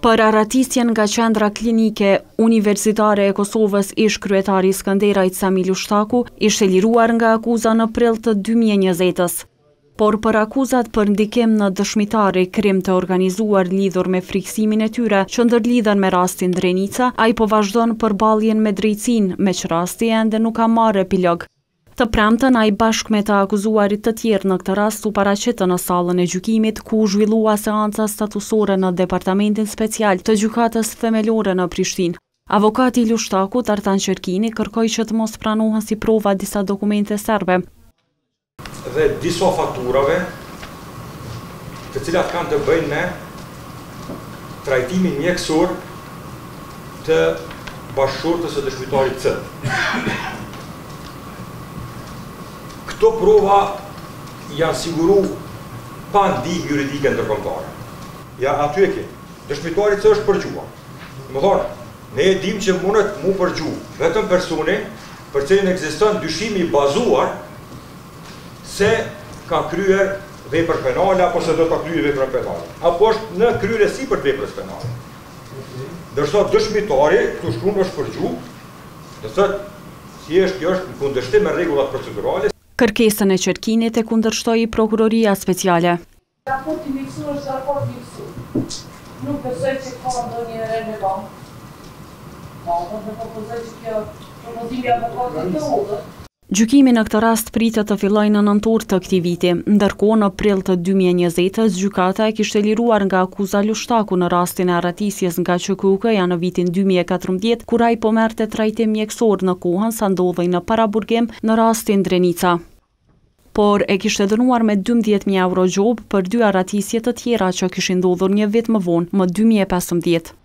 Për aratisjen nga qendra klinike universitare e Kosovës, ish kryetari i Skënderajt Sami Lushtaku ishte liruar nga akuza në prill të 2020-s. Por për akuzat për ndikim në dëshmitari krim të organizuar lidhur me friksimin e tyre që ndërlidhen me rastin Drenica, ai po vazhdon përballjen me drejtsinë, me që rasti ende nuk ka marrë epilog. Të premten, ai bashkë me të akuzuarit të tjerë në këtë rast u paraqitën në sallën e gjykimit, ku u zhvillua seanca statusore në Departamentin Special të Gjykatës Themelore në Prishtinë. Avokati i Lushtakut, Artan Qerkini, kërkoi që të mos pranohen si prova disa dokumente serbe dhe disa fakturave, të cilat kanë të bëjnë me trajtimin mjekësor të bashkëshortës së dëshmitarit C. Këto prova janë siguru pa ndihmë juridike ndërkombëtare. Ja, aty e ke. Dëshmitarit C është përgjua. Më thonë, ne e dim që mundet mu përgju vetëm personi për cilin ekziston dyshimi bazuar se ka kryer vepër penale apo se do ta kryejë vepër penale. Apo është në kryerësi për veprës penale. Ndërsa dëshmitari këtu shkruan është përgju, do thotë thjesht kjo është në kundërshtim me rregullat procedurale. Kërkesën e Qerkinit e kundërshtoi Prokuroria Speciale. Raporti mjekësor është raport mjekësor. Nuk besoj që ka ndonjë relevancë. Po propozoj që kjo propozimi i avokatit të udhët. Gjykimi në këtë rast pritet të fillojë në nëntor të këtij viti, ndërkohë në prill të 2020-s gjykata e kishte liruar nga akuza Lushtaku në rastin e arratisjes nga QKUK-ja në vitin 2014, kur ai po merrte trajtim mjekësor në kohën sa ndodhej në paraburgim në rastin Drenica. Por e kishte dënuar me 12.000 euro gjobë për 2 arratisje të tjera që kishin ndodhur një vit më vonë, më 2015.